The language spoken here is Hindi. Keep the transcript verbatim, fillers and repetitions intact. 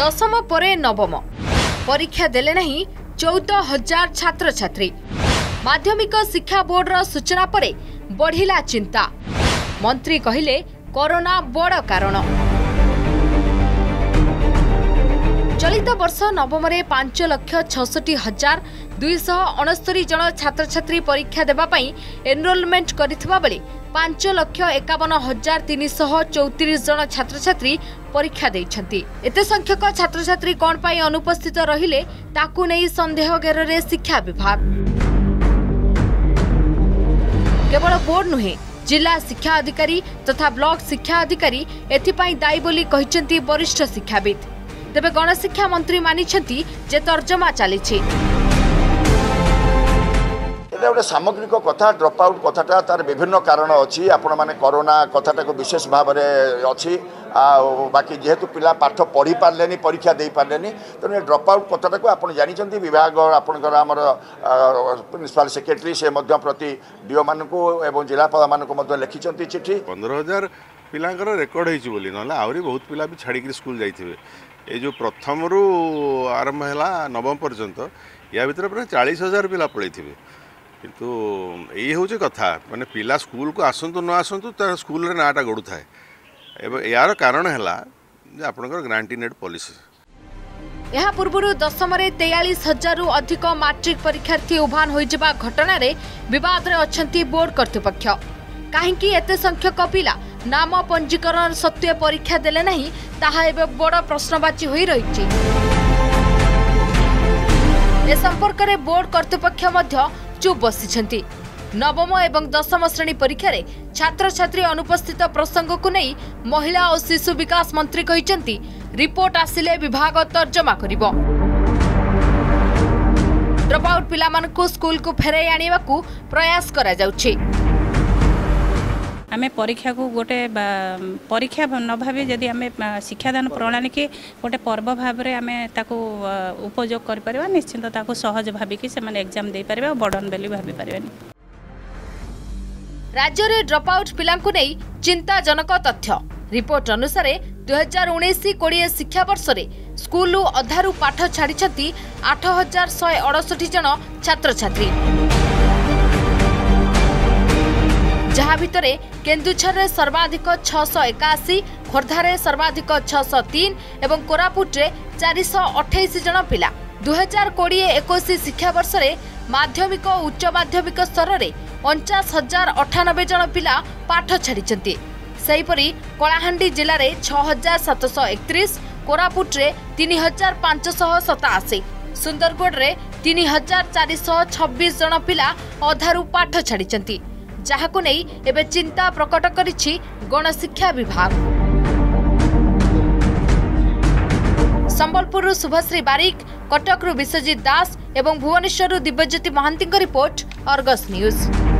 दशम परे नवम परीक्षा देले नहीं चौदह हजार छात्र छात्री। माध्यमिक शिक्षा बोर्डर सूचना परे बढ़िला चिंता। मंत्री कहिले कोरोना बड़ कारण। चलित वर्ष नवम रे पांच लक्ष छसठी हजार दुईश अणस्तरी जन छात्र छात्री परीक्षा देवा पई एनरोलमेंट करिथिबा बेले पांच लक्ष एकावन हजार तीन शह चौतीस जन छात्र छात्री परीक्षा देइछंती। एते संख्यक छात्र छात्री कोन पाई अनुपस्थित रहिले ताकू नै संदेह घेर रे शिक्षा विभाग। केवल बोर्ड नुहे जिला शिक्षा अधिकारी तथा ब्लॉक शिक्षा अधिकारी एथिपाई दायी बोली कहिसेंती वरिष्ठ शिक्षाविद। तेबे गणशिक्षा मंत्री मानिछंती जे तर्जमा चलीछि। गोटे सामग्रिक कथा ड्रप आउट कथाटा तार विभिन्न कारण अच्छी आपण मैंने कोरोना कथाटा को विशेष भाव में अच्छी बाकी जेहेतु पिला पाठ पढ़ी पारे परीक्षा दे पारे तेणु ड्रप आउट कथाटा को आप जानते विभाग आपंकर आमर प्रिंसिपाल सेक्रेटरी से प्रति डीओ मान जिलापाल मान लिखिं चिठी पंद्रह हजार पिलांकर रेकर्ड होती ना आहरी बहुत पिला भी छाड़ी स्कूल जाइए। ये जो प्रथम रू आरंभ है नवम पर्यंत या भर प्राय चालीस हजार पिला पड़े किंतु ये हूँ कथा माने पिला स्कूल को आसतु न आसतु तार स्कूल रे नाटा गड़ू थाए। यार कारण है आपनकर ग्रांटी नेट पॉलिसी। यह पूर्व दशम रे तेयालीस हजार रु अधिक मैट्रिक परीक्षार्थी उभान होइजिबा घटना रे विवाद रे अछंती बोर्ड कर्तृपक्ष। काहेकि एते संख्यक पिला नाम पंजीकरण सत्वे परीक्षा देले नहीं ताहा एबे बड़ प्रश्नवाची होई रहिछि। ए संपर्क रे बोर्ड कर्तृपक्ष मध्य चुप बसिछंती। नवम एवं दशम श्रेणी परीक्षा रे छात्र छात्री अनुपस्थित प्रसंग को नहीं महिला और शिशु विकास मंत्री कहिसेंती रिपोर्ट आसिले विभाग तर्जमा करिवो। ड्रप आउट पिला मानकु स्कूल को फेराई आनिबा को प्रयास करा जाउछि। आमे परीक्षा को गोटे परीक्षा न भावी जदि आमे शिक्षादान प्रणाली के गोटे पर्व भाव में आमे ताको उपयोग कर परिबा निश्चित ताको सहज भाविकी से माने एग्जाम दे परिबा बर्डन बेली भाबी परिबानी। राज्य रे ड्रप आउट पिलांकु नै चिंताजनक तथ्य। रिपोर्ट अनुसार दुई हजार उन्नीस कोड़े शिक्षा वर्ष रे स्कूल अधारू पाठ छाड़ी आठ हजार शहे अड़सठ जन छात्र छात्री, जहा भितरे केन्दुझर रे सर्वाधिक छःश एकाशी, खोर्धारे सर्वाधिक छःश तीन एवं कोरापुट रे चार सौ अठाईस जन पिला। दुई हजार कोड़े एकोश शिक्षा वर्ष रे माध्यमिक और उच्च माध्यमिक स्तर रे उनचास हजार अठानबे जन पिला पाठ छाड़ी। सेहीपरि कलाहांडी जिले में छह हजार सातश एकतीस, कोरापुट रे तीन हजार पांचश सताशी, सुंदरगढ़ रे तीन हजार चार सौ छब्बीस जन पिला अधारू पाठ छाड़ी, जहाकु नहीं एबे चिंता प्रकट करिछि गणशिक्षा विभाग। संबलपुर शुभश्री बारिक, कटक विश्वजीत दास एवं Bhubaneswar Dibyajyoti Mahanti report, Argus news.